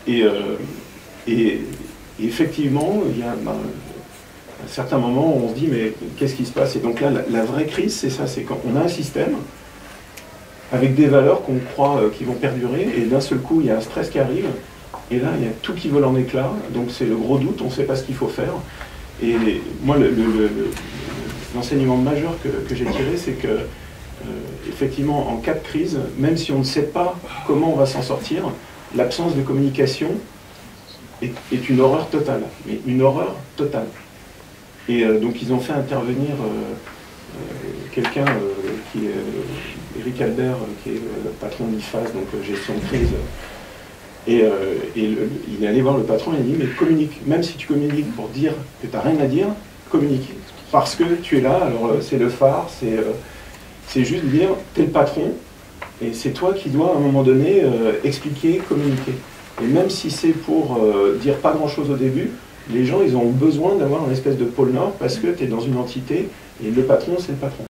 Et, et effectivement, il y a un certain moment où on se dit mais qu'est-ce qui se passe? Et donc là, la vraie crise, c'est ça, c'est quand on a un système avec des valeurs qu'on croit qui vont perdurer, et d'un seul coup, il y a un stress qui arrive, et là, il y a tout qui vole en éclats, donc c'est le gros doute, on ne sait pas ce qu'il faut faire. Et moi, l'enseignement majeur que j'ai tiré, c'est que, effectivement, en cas de crise, même si on ne sait pas comment on va s'en sortir, l'absence de communication est une horreur totale, mais une horreur totale. Et donc ils ont fait intervenir quelqu'un qui est Eric Albert, qui est le patron d'IFAS, donc gestion de crise. Et il est allé voir le patron et il a dit mais communique, même si tu communiques pour dire que tu n'as rien à dire, communique. Parce que tu es là, alors c'est le phare, c'est juste dire tu es le patron, et c'est toi qui dois à un moment donné expliquer, communiquer. Et même si c'est pour dire pas grand chose au début, les gens ils ont besoin d'avoir une espèce de pôle nord parce que tu es dans une entité et le patron c'est le patron.